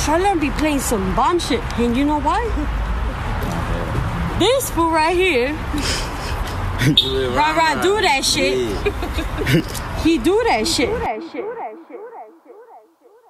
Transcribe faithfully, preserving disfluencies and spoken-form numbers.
Charlotte be playing some bomb shit. And you know what? This fool right here. Right, right, do that shit. He do that shit.